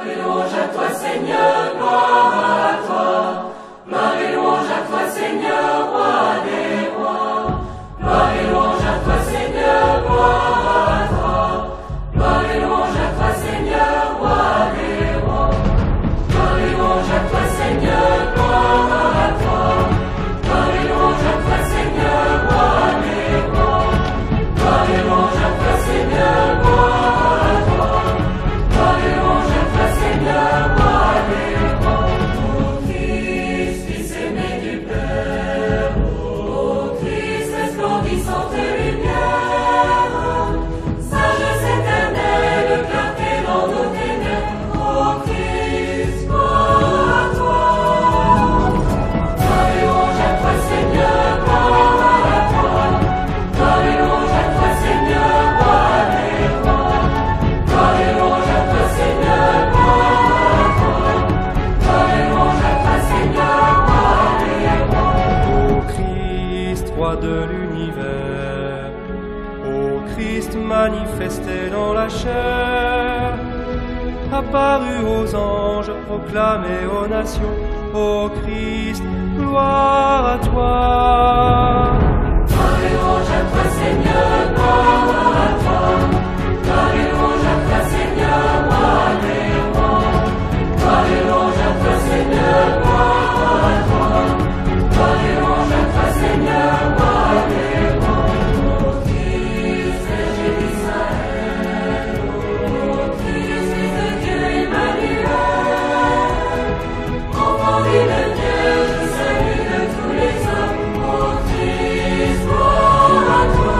et louange à toi, Seigneur, gloire à toi. Gloire et louange à toi, Seigneur, roi des rois. Gloire et louange à toi, Seigneur, gloire à toi. Gloire et louange à toi, Seigneur, roi des rois. Gloire et louange à toi, Seigneur, gloire à toi. Gloire et louange à toi, Seigneur, roi des rois. Gloire et louange à toi, Seigneur, gloire à toi. Gloire et louange à toi, Seigneur, roi des rois. Ô Christ, Fils aimé du Père, ô Christ, resplendissante lumière, sagesse éternelle, clarté dans nos ténèbres, ô Christ, gloire à toi. Gloire et louange à toi, Seigneur, gloire à toi. Gloire et louange à toi, Seigneur, roi des rois. Gloire et louange à toi, Seigneur, gloire à toi. Gloire et louange à toi, Seigneur, roi des rois. Ô Christ, roi de l'univers, ô Christ manifesté dans la chair, apparu aux anges, proclamé aux nations, ô Christ, gloire à toi. Gloire et louange à toi, Seigneur, gloire à toi. Gloire et louange à toi, Seigneur, roi des rois. Gloire et louange à toi, Seigneur, gloire à toi. Gloire et louange à toi, Seigneur, roi des rois. Ô Christ, berger d'Israël, ô Christ, Fils de Dieu Emmanuel, enfant de Dieu qui salue de tous les hommes, ô Christ, gloire à toi.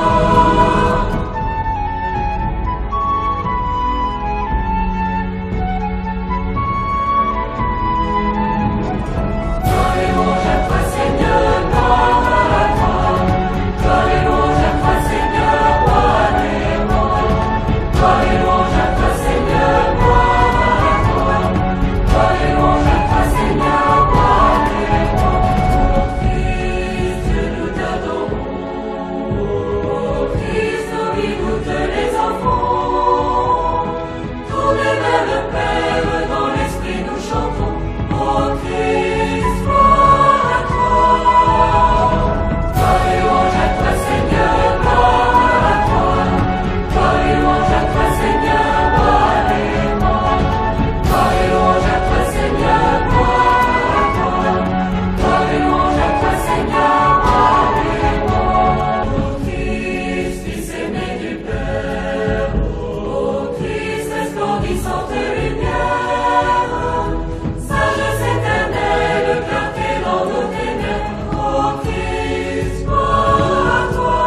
Gloire et louange à toi, Seigneur, gloire à toi. Gloire et louange à toi, Seigneur, roi des rois. Gloire et louange à toi, Seigneur, gloire à toi. Gloire et louange à toi, Seigneur, roi des rois. Ô Christ, nous t'adorons. Ô Christ, nos vies goûtent les enfants. Tournez vers le Père, dans l'esprit nous chantons. Ô Christ, gloire à toi. Gloire et louange à toi, Seigneur, gloire à toi. Gloire et louange à toi, Seigneur, roi des rois. Gloire et louange à toi, Seigneur, gloire à toi. Gloire et louange à toi, Seigneur, roi des rois. Ô Christ, Fils aimé du Père, ô Christ, resplendissante lumière, sagesse éternelle, clarté dans nos ténèbres, ô Christ, gloire à toi.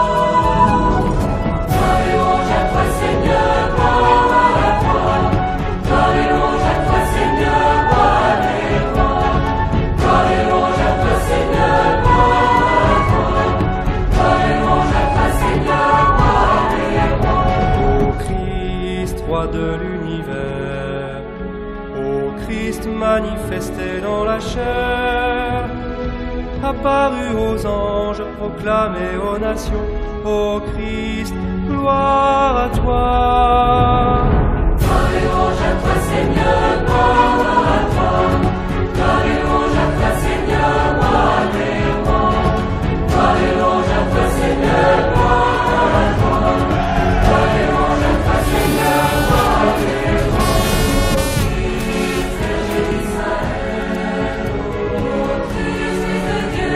Gloire et louange à toi, Seigneur, gloire à toi. Gloire et louange à toi, Seigneur, roi des rois. Gloire et louange à toi, Seigneur, gloire à toi. Gloire et louange à toi, Seigneur, roi des rois. Ô Christ, roi de l'univers, ô Christ manifesté dans la chair, apparu aux anges, proclamé aux nations, ô Christ, gloire à toi. Gloire et louange à toi, Seigneur, gloire à toi. Gloire et louange à toi, Seigneur, roi des rois. Gloire et louange à toi, Seigneur, gloire à toi. Gloire et louange à toi, Seigneur, roi des rois. Christ, berger d'Israël, ô Christ, Fils de Dieu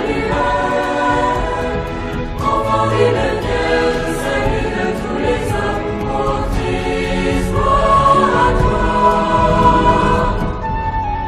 Emmanuel, enfant de Dieu qui salue de tous les hommes, ô Christ, gloire à toi.